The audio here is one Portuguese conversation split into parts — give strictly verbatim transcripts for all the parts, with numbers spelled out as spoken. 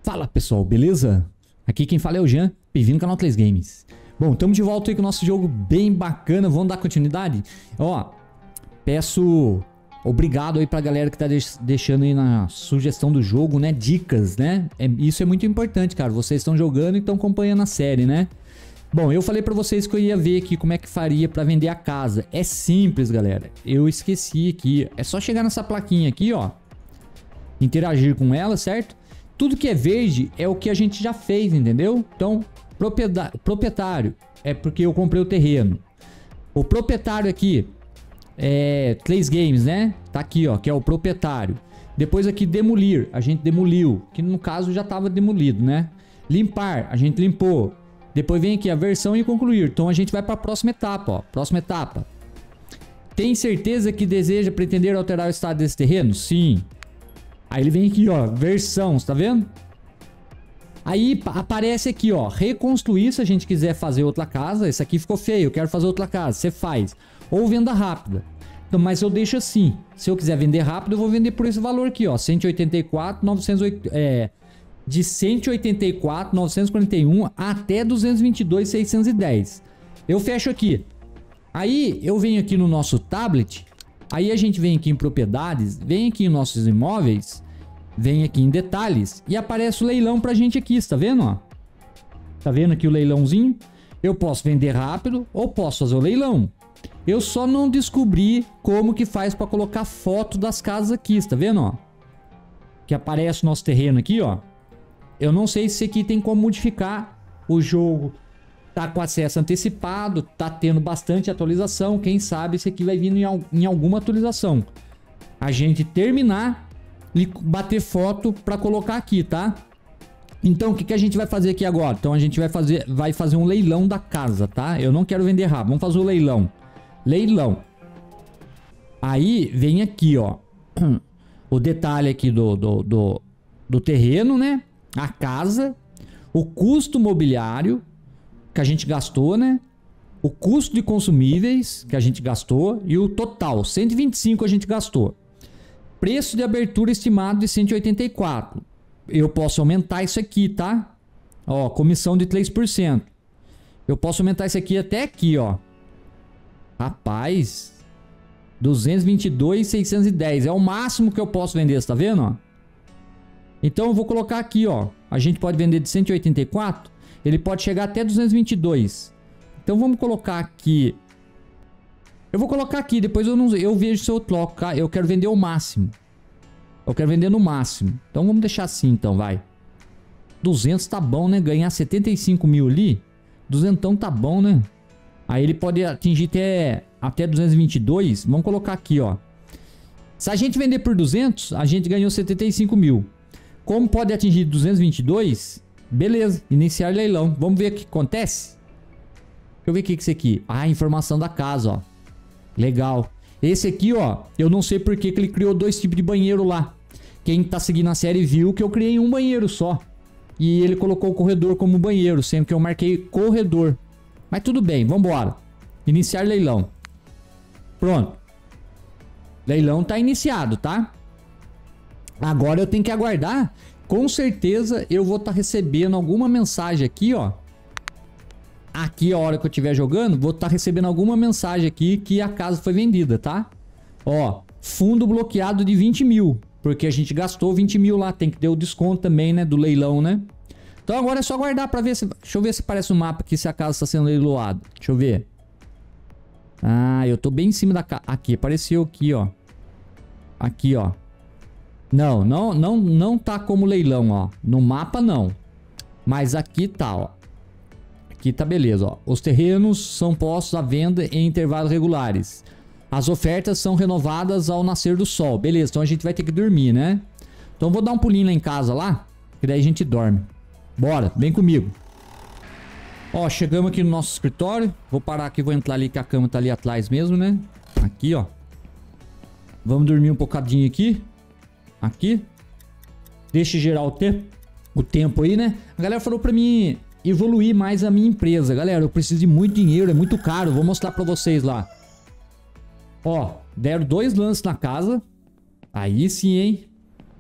Fala pessoal, beleza? Aqui quem fala é o Jean, bem-vindo ao canal Atlas Games. Bom, estamos de volta aí com o nosso jogo bem bacana, vamos dar continuidade? Ó, peço obrigado aí pra galera que tá deixando aí na sugestão do jogo, né? Dicas, né? É, isso é muito importante, cara, vocês estão jogando e estão acompanhando a série, né? Bom, eu falei pra vocês que eu ia ver aqui como é que faria pra vender a casa. É simples, galera, eu esqueci aqui, é só chegar nessa plaquinha aqui, ó, interagir com ela, certo? Tudo que é verde é o que a gente já fez, entendeu? Então, proprietário é porque eu comprei o terreno. O proprietário aqui é Atlas Games, né? Tá aqui, ó, que é o proprietário. Depois aqui demolir, a gente demoliu, que no caso já estava demolido, né? Limpar, a gente limpou. Depois vem aqui a versão e concluir. Então a gente vai para a próxima etapa, ó. Próxima etapa. Tem certeza que deseja pretender alterar o estado desse terreno? Sim. Aí ele vem aqui, ó, versão, tá vendo? Aí aparece aqui, ó, reconstruir se a gente quiser fazer outra casa. Esse aqui ficou feio, eu quero fazer outra casa. Você faz. Ou venda rápida. Então, mas eu deixo assim. Se eu quiser vender rápido, eu vou vender por esse valor aqui, ó, cento e oitenta e quatro, novecentos, é, de cento e oitenta e quatro, novecentos e quarenta e um até duzentos e vinte e dois, seiscentos e dez. Eu fecho aqui. Aí eu venho aqui no nosso tablet. Aí a gente vem aqui em propriedades, vem aqui em nossos imóveis, vem aqui em detalhes e aparece o leilão pra gente aqui, está vendo, ó? Tá vendo aqui o leilãozinho? Eu posso vender rápido ou posso fazer o leilão. Eu só não descobri como que faz para colocar foto das casas aqui, está vendo, ó? Que aparece o nosso terreno aqui, ó. Eu não sei se aqui tem como modificar. O jogo tá com acesso antecipado, tá tendo bastante atualização. Quem sabe esse aqui vai vir em, em alguma atualização. A gente terminar e bater foto para colocar aqui, tá? Então o que, que a gente vai fazer aqui agora? Então a gente vai fazer, vai fazer um leilão da casa, tá? Eu não quero vender rápido, vamos fazer o leilão. Leilão. Aí vem aqui, ó, o detalhe aqui do, do, do, do terreno, né? A casa, o custo mobiliário que a gente gastou, né? O custo de consumíveis que a gente gastou e o total, cento e vinte e cinco a gente gastou. Preço de abertura estimado de cento e oitenta e quatro. Eu posso aumentar isso aqui, tá? Ó, comissão de três por cento. Eu posso aumentar isso aqui até aqui, ó. Rapaz, duzentos e vinte e dois, seiscentos e dez é o máximo que eu posso vender, tá vendo, ó? Então eu vou colocar aqui, ó. A gente pode vender de cento e oitenta e quatro. Ele pode chegar até duzentos e vinte e dois. Então vamos colocar aqui. Eu vou colocar aqui, depois eu não eu vejo se eu troco, tá? Eu quero vender o máximo. Eu quero vender no máximo. Então vamos deixar assim, então, vai. duzentos tá bom, né? Ganhar setenta e cinco mil ali. duzentos tá bom, né? Aí ele pode atingir até, até duzentos e vinte e dois. Vamos colocar aqui, ó. Se a gente vender por duzentos, a gente ganhou setenta e cinco mil. Como pode atingir duzentos e vinte e dois... Beleza, iniciar leilão. Vamos ver o que acontece? Deixa eu ver o que é isso aqui. Ah, informação da casa, ó. Legal. Esse aqui, ó, eu não sei por que que ele criou dois tipos de banheiro lá. Quem tá seguindo a série viu que eu criei um banheiro só. E ele colocou o corredor como banheiro, sendo que eu marquei corredor. Mas tudo bem, vambora. Iniciar leilão. Pronto. Leilão tá iniciado, tá? Agora eu tenho que aguardar. Com certeza eu vou estar tá recebendo alguma mensagem aqui, ó. Aqui a hora que eu estiver jogando, vou estar tá recebendo alguma mensagem aqui que a casa foi vendida, tá? Ó, fundo bloqueado de vinte mil. Porque a gente gastou vinte mil lá. Tem que ter o desconto também, né? Do leilão, né? Então agora é só aguardar pra ver se... Deixa eu ver se aparece um mapa aqui se a casa está sendo leiloada. Deixa eu ver. Ah, eu tô bem em cima da casa. Aqui, apareceu aqui, ó. Aqui, ó. Não, não, não, não tá como leilão, ó. No mapa não. Mas aqui tá, ó. Aqui tá beleza, ó. Os terrenos são postos à venda em intervalos regulares. As ofertas são renovadas ao nascer do sol. Beleza, então a gente vai ter que dormir, né? Então eu vou dar um pulinho lá em casa lá, que daí a gente dorme. Bora, vem comigo. Ó, chegamos aqui no nosso escritório. Vou parar aqui, vou entrar ali que a cama tá ali atrás mesmo, né? Aqui, ó. Vamos dormir um bocadinho aqui. Aqui. Deixa gerar o tempo. O tempo aí, né? A galera falou pra mim evoluir mais a minha empresa. Galera, eu preciso de muito dinheiro, é muito caro. Vou mostrar pra vocês lá. Ó, deram dois lances na casa. Aí sim, hein?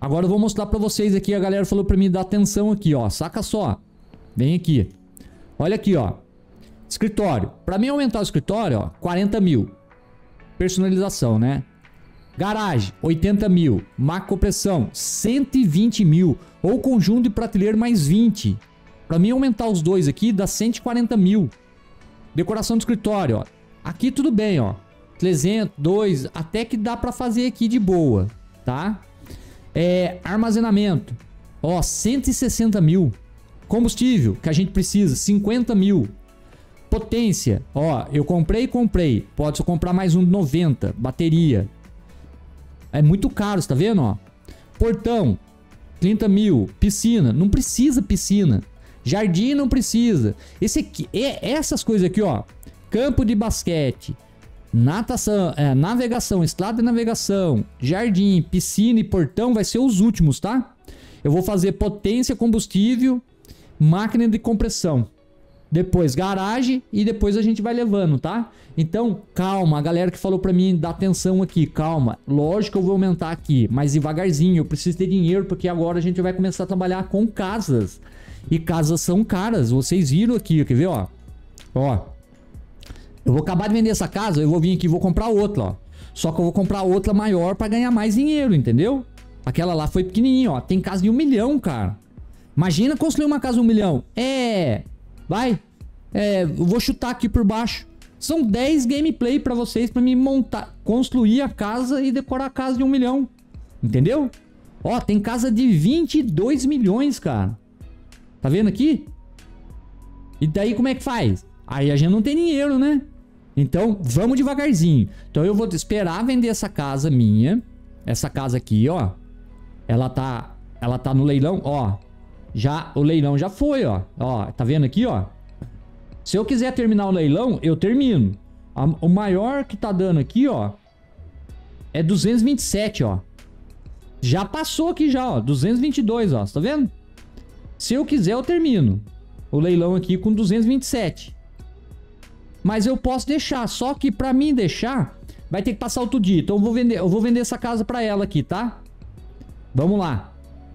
Agora eu vou mostrar pra vocês aqui. A galera falou pra mim dar atenção aqui, ó. Saca só. Vem aqui. Olha aqui, ó. Escritório. Pra mim aumentar o escritório, ó, quarenta mil. Personalização, né? Garagem, oitenta mil. Macropressão, cento e vinte mil. Ou conjunto de prateleira mais vinte. Pra mim aumentar os dois aqui dá cento e quarenta mil. Decoração do escritório, ó. Aqui tudo bem, ó. trezentos, dois, até que dá pra fazer aqui de boa, tá? É, armazenamento, ó, cento e sessenta mil. Combustível, que a gente precisa, cinquenta mil. Potência, ó, eu comprei, comprei. Pode só comprar mais um de noventa. Bateria. É muito caro, você tá vendo, ó? Portão, trinta mil. Piscina, não precisa piscina. Jardim não precisa. Esse aqui, é, essas coisas aqui, ó. Campo de basquete. Natação, é, navegação, estrada de navegação. Jardim, piscina e portão vai ser os últimos, tá? Eu vou fazer potência, combustível, máquina de compressão. Depois garagem e depois a gente vai levando, tá? Então, calma, a galera que falou pra mim, dá atenção aqui, calma. Lógico que eu vou aumentar aqui, mas devagarzinho, eu preciso ter dinheiro porque agora a gente vai começar a trabalhar com casas. E casas são caras, vocês viram aqui, quer ver, ó? Ó, eu vou acabar de vender essa casa, eu vou vir aqui e vou comprar outra, ó. Só que eu vou comprar outra maior pra ganhar mais dinheiro, entendeu? Aquela lá foi pequenininha, ó, tem casa de um milhão, cara. Imagina construir uma casa de um milhão. É... Vai, é, eu vou chutar aqui por baixo. São dez gameplay pra vocês, pra me montar, construir a casa e decorar a casa de um milhão. Entendeu? Ó, tem casa de vinte e dois milhões, cara. Tá vendo aqui? E daí como é que faz? Aí a gente não tem dinheiro, né? Então vamos devagarzinho. Então eu vou esperar vender essa casa minha. Essa casa aqui, ó. Ela tá, ela tá no leilão, ó. Já, o leilão já foi, ó. Ó, tá vendo aqui, ó? Se eu quiser terminar o leilão, eu termino. A, o maior que tá dando aqui, ó, é duzentos e vinte e sete, ó. Já passou aqui já, ó. duzentos e vinte e dois, ó. Tá vendo? Se eu quiser, eu termino o leilão aqui com duzentos e vinte e sete. Mas eu posso deixar. Só que pra mim deixar, vai ter que passar outro dia. Então eu vou vender, eu vou vender essa casa pra ela aqui, tá? Vamos lá.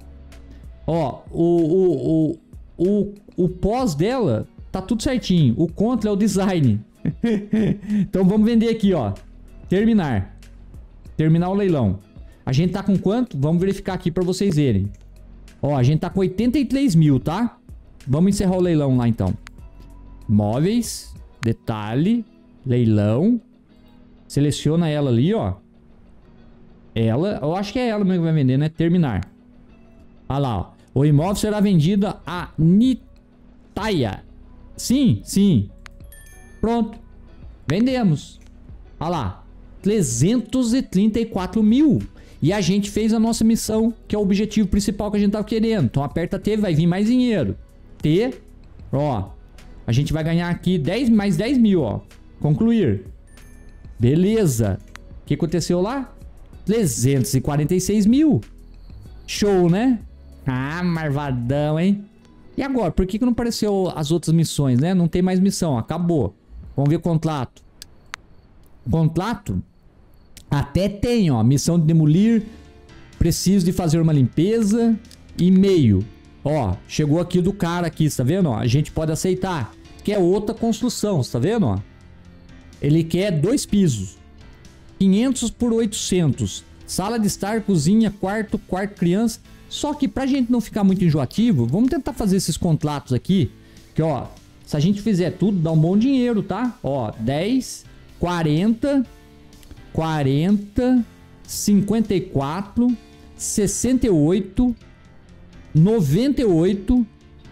Ó, o, o, o, o, o pós dela tá tudo certinho. O contra é o design. Então vamos vender aqui, ó. Terminar. Terminar o leilão. A gente tá com quanto? Vamos verificar aqui pra vocês verem. Ó, a gente tá com oitenta e três mil, tá? Vamos encerrar o leilão lá, então. Móveis. Detalhe. Leilão. Seleciona ela ali, ó. Ela, eu acho que é ela mesmo que vai vender, né? Terminar. Olha lá, ó. O imóvel será vendido a Nitaia. Sim, sim. Pronto. Vendemos. Olha lá. trezentos e trinta e quatro mil. E a gente fez a nossa missão, que é o objetivo principal que a gente tava querendo. Então aperta T, vai vir mais dinheiro. T. Ó. A gente vai ganhar aqui dez, mais dez mil, ó. Concluir. Beleza. O que aconteceu lá? trezentos e quarenta e seis mil. Show, né? Ah, marvadão, hein? E agora? Por que que não apareceu as outras missões, né? Não tem mais missão, acabou. Vamos ver o contrato. Contrato? Até tem, ó. Missão de demolir. Preciso de fazer uma limpeza. E-mail. Ó, chegou aqui do cara aqui, tá vendo? Ó, a gente pode aceitar. Quer outra construção, tá vendo? Ó? Ele quer dois pisos. quinhentos por oitocentos. Sala de estar, cozinha, quarto, quarto criança. Só que pra gente não ficar muito enjoativo, vamos tentar fazer esses contratos aqui. Que ó, se a gente fizer tudo, dá um bom dinheiro, tá? Ó, dez, quarenta, quarenta, cinquenta e quatro, sessenta e oito, noventa e oito,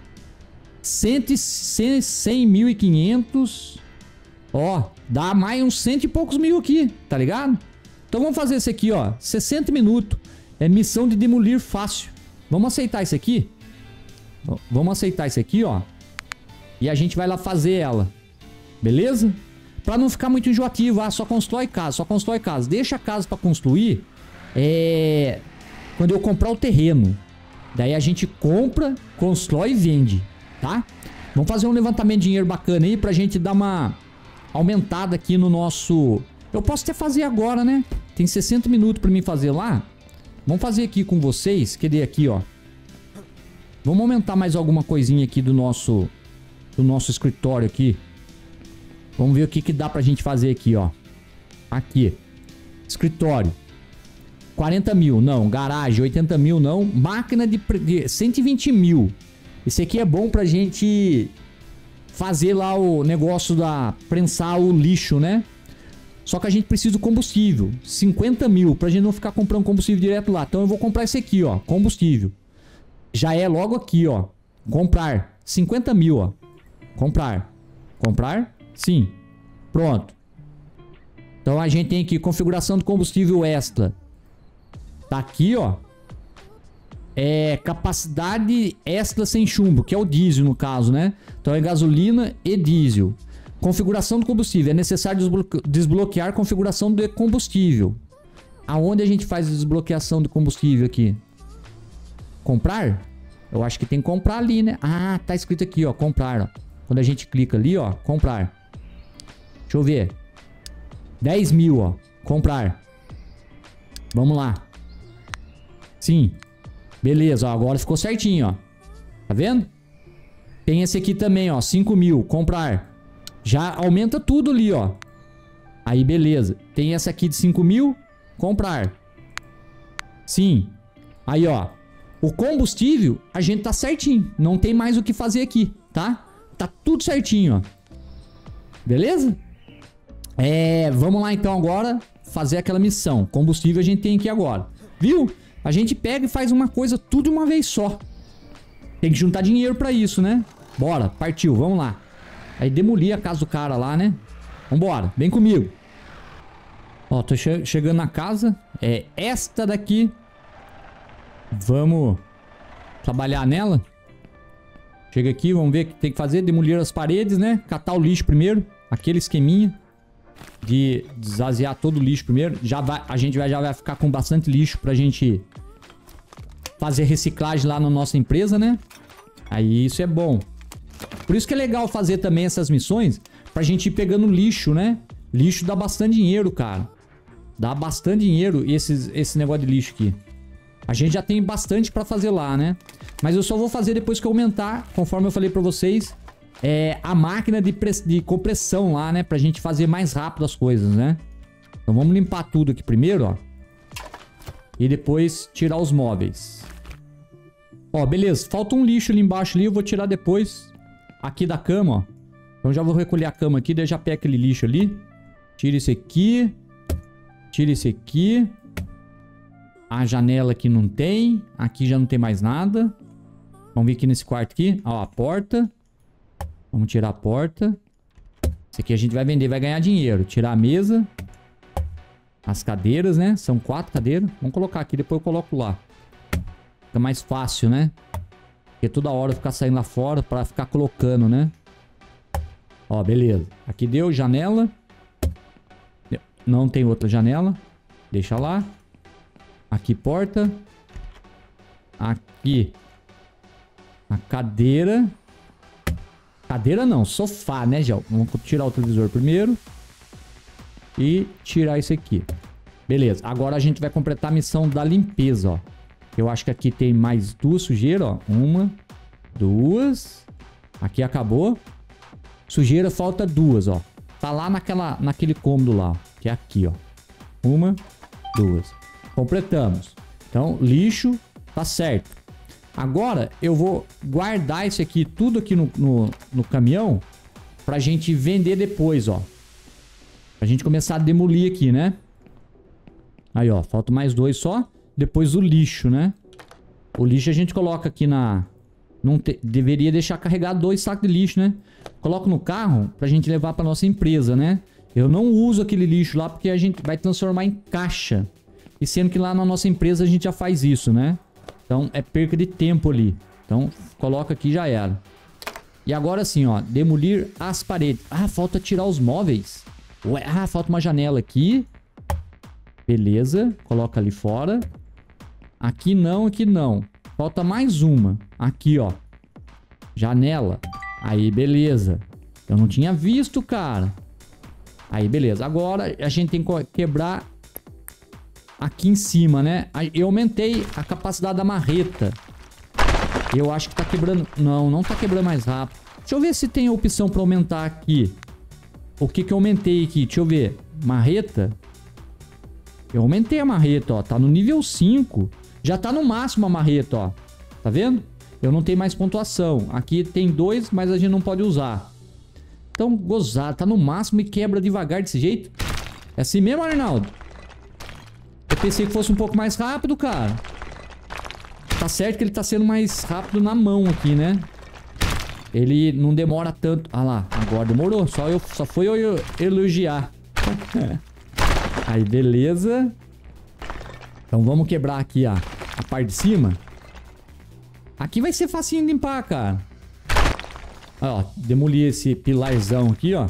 cem mil e quinhentos. Ó, dá mais uns cento e poucos mil aqui, tá ligado? Então vamos fazer esse aqui, ó, sessenta minutos. É missão de demolir fácil. Vamos aceitar isso aqui? Vamos aceitar isso aqui, ó. E a gente vai lá fazer ela. Beleza? Pra não ficar muito enjoativo. Ah, só constrói casa, só constrói casa. Deixa a casa pra construir. É... Quando eu comprar o terreno. Daí a gente compra, constrói e vende. Tá? Vamos fazer um levantamento de dinheiro bacana aí pra gente dar uma aumentada aqui no nosso... Eu posso até fazer agora, né? Tem sessenta minutos pra mim fazer lá. Vamos fazer aqui com vocês. Cadê aqui, ó? Vamos aumentar mais alguma coisinha aqui do nosso, do nosso escritório aqui. Vamos ver o que que dá pra gente fazer aqui, ó. Aqui. Escritório. quarenta mil, não. Garagem, oitenta mil, não. Máquina de, de cento e vinte mil. Esse aqui é bom pra gente fazer lá o negócio da... prensar o lixo, né? Só que a gente precisa do combustível. cinquenta mil, pra gente não ficar comprando combustível direto lá. Então eu vou comprar esse aqui, ó. Combustível. Já é logo aqui, ó. Comprar. cinquenta mil, ó. Comprar. Comprar? Sim. Pronto. Então a gente tem aqui configuração do combustível extra. Tá aqui, ó. É capacidade extra sem chumbo, que é o diesel no caso, né? Então é gasolina e diesel. Configuração do combustível. É necessário desbloque... desbloquear configuração do combustível. Aonde a gente faz a desbloqueação do combustível aqui? Comprar? Eu acho que tem que comprar ali, né? Ah, tá escrito aqui, ó. Comprar, ó. Quando a gente clica ali, ó. Comprar. Deixa eu ver. dez mil, ó. Comprar. Vamos lá. Sim. Beleza, ó. Agora ficou certinho, ó. Tá vendo? Tem esse aqui também, ó. cinco mil. Comprar. Já aumenta tudo ali, ó. Aí, beleza. Tem essa aqui de cinco mil. Comprar. Sim. Aí, ó. O combustível, a gente tá certinho. Não tem mais o que fazer aqui, tá? Tá tudo certinho, ó. Beleza? É, vamos lá então agora fazer aquela missão. Combustível a gente tem aqui agora. Viu? A gente pega e faz uma coisa tudo de uma vez só. Tem que juntar dinheiro pra isso, né? Bora, partiu, vamos lá. Aí demolir a casa do cara lá, né? Vambora, vem comigo. Ó, tô che chegando na casa. É esta daqui. Vamos trabalhar nela. Chega aqui, vamos ver o que tem que fazer. Demolir as paredes, né? Catar o lixo primeiro. Aquele esqueminha de desazear todo o lixo primeiro. Já vai, a gente vai, já vai ficar com bastante lixo pra gente fazer reciclagem lá na nossa empresa, né? Aí isso é bom. Por isso que é legal fazer também essas missões pra gente ir pegando lixo, né? Lixo dá bastante dinheiro, cara. Dá bastante dinheiro esses, esse negócio de lixo aqui. A gente já tem bastante pra fazer lá, né? Mas eu só vou fazer depois que eu aumentar, conforme eu falei pra vocês, é, a máquina de, de compressão lá, né? Pra gente fazer mais rápido as coisas, né? Então vamos limpar tudo aqui primeiro, ó. E depois tirar os móveis. Ó, beleza. Falta um lixo ali embaixo ali, eu vou tirar depois. Aqui da cama, ó. Então já vou recolher a cama aqui, daí já pega aquele lixo ali. Tira esse aqui. Tira esse aqui. A janela aqui não tem. Aqui já não tem mais nada. Vamos vir aqui nesse quarto aqui. Ó, a porta. Vamos tirar a porta. Esse aqui a gente vai vender, vai ganhar dinheiro. Tirar a mesa. As cadeiras, né? São quatro cadeiras. Vamos colocar aqui, depois eu coloco lá. Fica mais fácil, né? Porque toda hora ficar saindo lá fora pra ficar colocando, né? Ó, beleza. Aqui deu janela. Não tem outra janela. Deixa lá. Aqui porta. Aqui a cadeira. Cadeira não, sofá, né, Gel? Vamos tirar o televisor primeiro. E tirar isso aqui. Beleza, agora a gente vai completar a missão da limpeza, ó. Eu acho que aqui tem mais duas sujeiras, ó. Uma, duas. Aqui acabou. Sujeira falta duas, ó. Tá lá naquela, naquele cômodo lá, ó, que é aqui, ó. Uma, duas. Completamos. Então, lixo, tá certo. Agora, eu vou guardar isso aqui, tudo aqui no, no, no caminhão, pra gente vender depois, ó. Pra gente começar a demolir aqui, né? Aí, ó, falta mais dois só. Depois o lixo, né? O lixo a gente coloca aqui na... Não te... Deveria deixar carregado dois sacos de lixo, né? Coloco no carro pra gente levar pra nossa empresa, né? Eu não uso aquele lixo lá porque a gente vai transformar em caixa. E sendo que lá na nossa empresa a gente já faz isso, né? Então é perca de tempo ali. Então coloca aqui e já era. E agora sim, ó. Demolir as paredes. Ah, falta tirar os móveis. Ué, ah, falta uma janela aqui. Beleza. Coloca ali fora. Aqui não, aqui não. Falta mais uma. Aqui, ó. Janela. Aí, beleza. Eu não tinha visto, cara. Aí, beleza. Agora a gente tem que quebrar aqui em cima, né? Eu aumentei a capacidade da marreta. Eu acho que tá quebrando... Não, não tá quebrando mais rápido. Deixa eu ver se tem a opção pra aumentar aqui. O que que eu aumentei aqui? Deixa eu ver. Marreta. Eu aumentei a marreta, ó. Tá no nível cinco. Já tá no máximo a marreta, ó. Tá vendo? Eu não tenho mais pontuação. Aqui tem dois, mas a gente não pode usar. Então, gozado. Tá no máximo e quebra devagar desse jeito. É assim mesmo, Arnaldo? Eu pensei que fosse um pouco mais rápido, cara. Tá certo que ele tá sendo mais rápido na mão aqui, né? Ele não demora tanto. Ah lá, agora demorou. Só, eu, só foi eu elogiar. Aí, beleza. Então vamos quebrar aqui a, a parte de cima. Aqui vai ser facinho de limpar, cara. Ó, demolir esse pilarzão aqui, ó.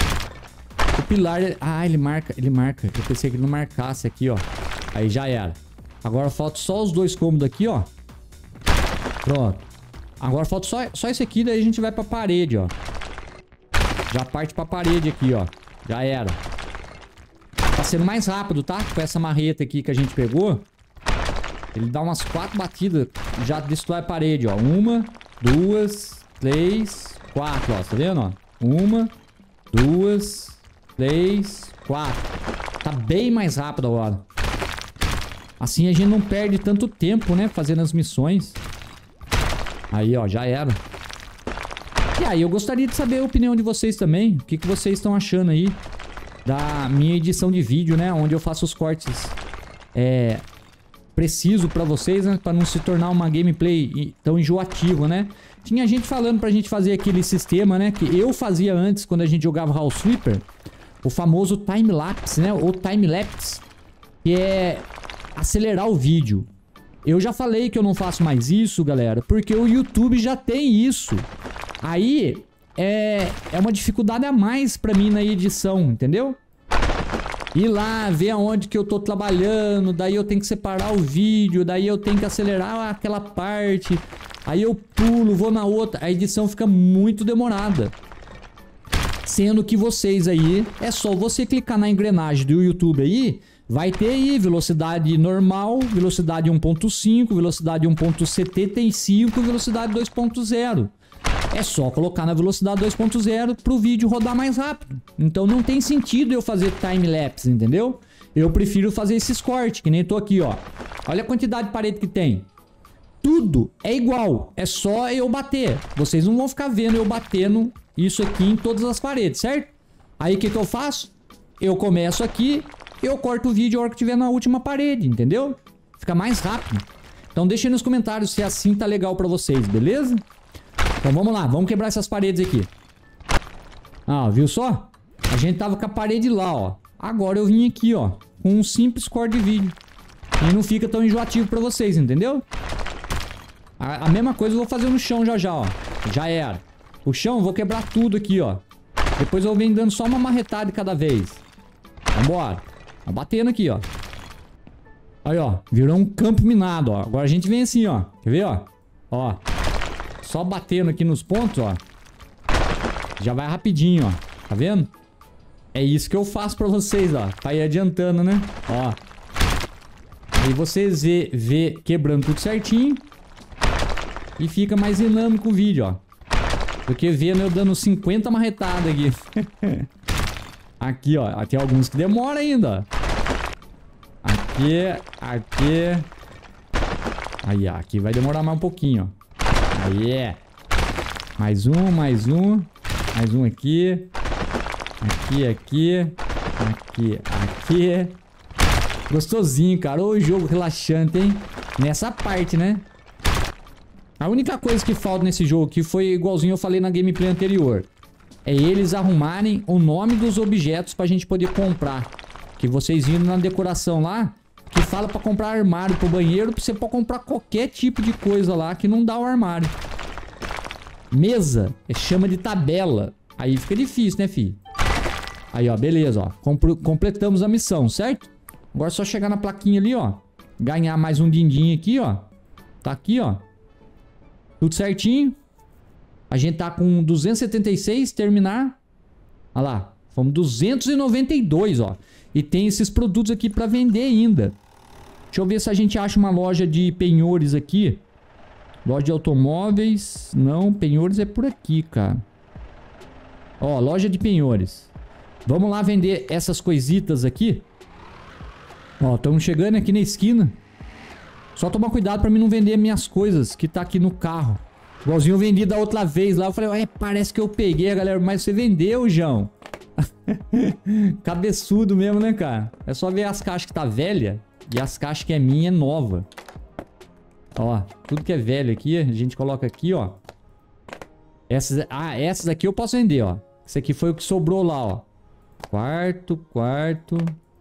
O pilar... Ah, ele marca, ele marca. Eu pensei que ele não marcasse aqui, ó. Aí já era. Agora falta só os dois cômodos aqui, ó. Pronto. Agora falta só, só esse aqui, daí a gente vai pra parede, ó. Já parte pra parede aqui, ó. Já era. Tá sendo mais rápido, tá? Com essa marreta aqui que a gente pegou. Ele dá umas quatro batidas. Já destrói a parede, ó. Uma, duas, três, quatro, ó. Tá vendo, ó? Uma, duas, três, quatro. Tá bem mais rápido agora. Assim a gente não perde tanto tempo, né? Fazendo as missões. Aí, ó, já era. E aí, eu gostaria de saber a opinião de vocês também. O que, que vocês estão achando aí da minha edição de vídeo, né? Onde eu faço os cortes é, preciso pra vocês, né? Pra não se tornar uma gameplay tão enjoativa, né? Tinha gente falando pra gente fazer aquele sistema, né? Que eu fazia antes, quando a gente jogava House Sweeper. O famoso time-lapse, né? Ou time-lapse. Que é acelerar o vídeo. Eu já falei que eu não faço mais isso, galera, porque o YouTube já tem isso. Aí, é, é uma dificuldade a mais pra mim na edição, entendeu? Ir lá, ver aonde que eu tô trabalhando, daí eu tenho que separar o vídeo, daí eu tenho que acelerar aquela parte, aí eu pulo, vou na outra, a edição fica muito demorada. Sendo que vocês aí, é só você clicar na engrenagem do YouTube aí... Vai ter aí velocidade normal, velocidade um ponto cinco, velocidade um ponto setenta e cinco, velocidade dois ponto zero. É só colocar na velocidade dois ponto zero pro vídeo rodar mais rápido. Então não tem sentido eu fazer time-lapse, entendeu? Eu prefiro fazer esses cortes, que nem tô aqui, ó. Olha a quantidade de parede que tem. Tudo é igual, é só eu bater. Vocês não vão ficar vendo eu batendo isso aqui em todas as paredes, certo? Aí o que que eu faço? Eu começo aqui... Eu corto o vídeo a hora que tiver na última parede, entendeu? Fica mais rápido. Então deixa aí nos comentários se assim tá legal pra vocês, beleza? Então vamos lá, vamos quebrar essas paredes aqui. Ah, viu só? A gente tava com a parede lá, ó. Agora eu vim aqui, ó, com um simples corte de vídeo. E não fica tão enjoativo pra vocês, entendeu? A, a mesma coisa eu vou fazer no chão já já, ó. Já era. O chão eu vou quebrar tudo aqui, ó. Depois eu venho dando só uma marretada de cada vez. Vambora. Tá batendo aqui, ó. Aí, ó. Virou um campo minado, ó. Agora a gente vem assim, ó. Quer ver, ó? Ó. Só batendo aqui nos pontos, ó. Já vai rapidinho, ó. Tá vendo? É isso que eu faço pra vocês, ó. Pra ir adiantando, né? Ó. Aí vocês vê, vê quebrando tudo certinho. E fica mais dinâmico o vídeo, ó. Do que vendo eu dando cinquenta marretadas aqui. Aqui, ó. Tem alguns que demoram ainda. Aqui, aqui. Aí, ó. Aqui vai demorar mais um pouquinho, ó. Aí, é. Mais um, mais um. Mais um aqui. Aqui, aqui. Aqui, aqui. Gostosinho, cara. Ô, jogo relaxante, hein? Nessa parte, né? A única coisa que falta nesse jogo aqui foi igualzinho eu falei na gameplay anterior. É eles arrumarem o nome dos objetos pra gente poder comprar. Que vocês viram na decoração lá, que fala pra comprar armário pro banheiro, pra você pode comprar qualquer tipo de coisa lá que não dá o armário. Mesa, chama de tabela. Aí fica difícil, né, fi? Aí, ó, beleza, ó. Compl- completamos a missão, certo? Agora é só chegar na plaquinha ali, ó. Ganhar mais um din-din aqui, ó. Tá aqui, ó. Tudo certinho. A gente tá com duzentos e setenta e seis, terminar. Olha lá. Fomos duzentos e noventa e dois, ó. E tem esses produtos aqui pra vender ainda. Deixa eu ver se a gente acha uma loja de penhores aqui. Loja de automóveis. Não, penhores é por aqui, cara. Ó, loja de penhores. Vamos lá vender essas coisitas aqui. Ó, estamos chegando aqui na esquina. Só tomar cuidado pra mim não vender minhas coisas que tá aqui no carro. Igualzinho eu vendi da outra vez lá. Eu falei, ué, parece que eu peguei a galera. Mas você vendeu, João. Cabeçudo mesmo, né, cara? É só ver as caixas que tá velha. E as caixas que é minha é nova. Ó, tudo que é velho aqui, a gente coloca aqui, ó. Essas, ah, essas aqui eu posso vender, ó. Esse aqui foi o que sobrou lá, ó. Quarto, quarto.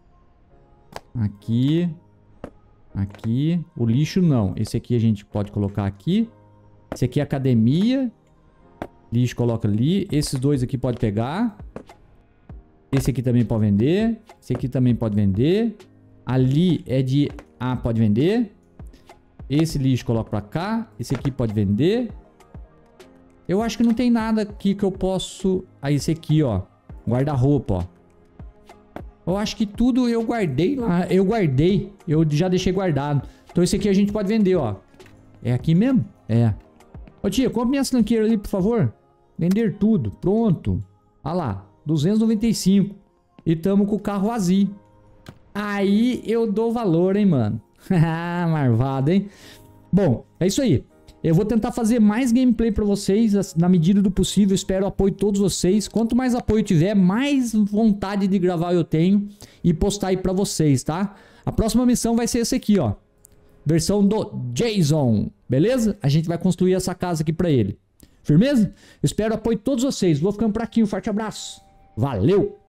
Aqui. Aqui. O lixo não. Esse aqui a gente pode colocar aqui. Esse aqui é academia. Lixo coloca ali. Esses dois aqui pode pegar. Esse aqui também pode vender. Esse aqui também pode vender. Ali é de... Ah, pode vender. Esse lixo coloca pra cá. Esse aqui pode vender. Eu acho que não tem nada aqui que eu posso... Ah, esse aqui, ó. Guarda-roupa, ó. Eu acho que tudo eu guardei lá. Eu guardei. Eu já deixei guardado. Então esse aqui a gente pode vender, ó. É aqui mesmo? É. Ô tia, compra minhas tranqueiras ali, por favor. Vender tudo. Pronto. Olha lá. duzentos e noventa e cinco. E tamo com o carro vazio. Aí eu dou valor, hein, mano. Marvado, hein? Bom, é isso aí. Eu vou tentar fazer mais gameplay pra vocês na medida do possível. Espero o apoio de todos vocês. Quanto mais apoio tiver, mais vontade de gravar eu tenho e postar aí pra vocês, tá? A próxima missão vai ser essa aqui, ó. Versão do Jason. Beleza? A gente vai construir essa casa aqui pra ele. Firmeza? Espero o apoio de todos vocês. Vou ficando por aqui. Um forte abraço. Valeu!